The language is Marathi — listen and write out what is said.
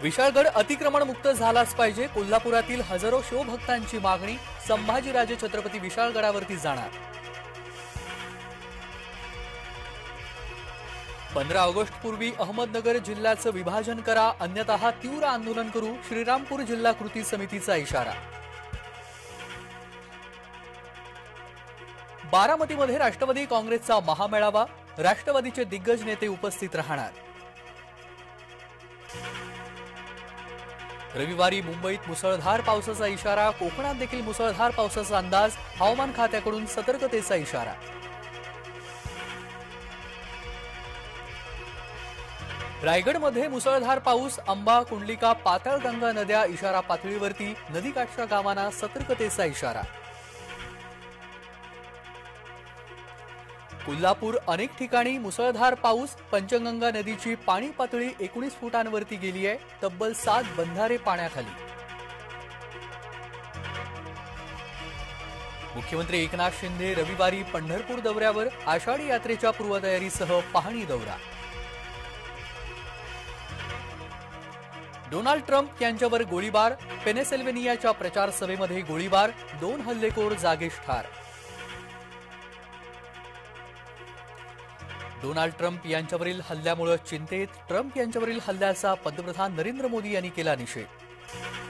विशाळगड अतिक्रमण मुक्त झालाच पाहिजे. कोल्हापुरातील हजारो शिवभक्तांची मागणी. संभाजीराजे छत्रपती विशाळगडावरती जाणार. 15 ऑगस्ट पूर्वी अहमदनगर जिल्ह्याचं विभाजन करा, अन्यथा तीव्र आंदोलन करू. श्रीरामपूर जिल्हा कृती समितीचा इशारा. बारामतीमध्ये राष्ट्रवादी काँग्रेसचा महामेळावा. राष्ट्रवादीचे दिग्गज नेते उपस्थित राहणार. रविवारी मुंबईत मुसळधार पावसाचा इशारा. कोकणात देखील मुसळधार पावसाचा अंदाज. हवामान खात्याकडून सतर्कतेचा इशारा. रायगडमध्ये मुसळधार पाऊस. अंबा, कुंडलिका, पाताळगंगा नद्या इशारा पातळीवरती. नदीकाठच्या गावांना सतर्कतेचा इशारा. कोल्हापूर अनेक ठिकाणी मुसळधार पाऊस. पंचगंगा नदीची पाणी पातळी 19 फुटांवरती गेली आहे. तब्बल 7 बंधारे पाण्याखाली. मुख्यमंत्री एकनाथ शिंदे रविवारी पंढरपूर दौऱ्यावर. आषाढी यात्रेच्या पूर्वतयारीसह पाहणी दौरा. डोनाल्ड ट्रम्प यांच्यावर गोळीबार. पेनेसिल्व्हेनियाच्या प्रचार सभेमध्ये गोळीबार. 2 हल्लेखोर जागीच ठार. डोनाल्ड ट्रम्प यांच्यावरील हल्ल्यामुळे चिंतेत. ट्रम्प यांच्यावरील हल्ल्याचा पंतप्रधान नरेंद्र मोदी यांनी केला निषेध.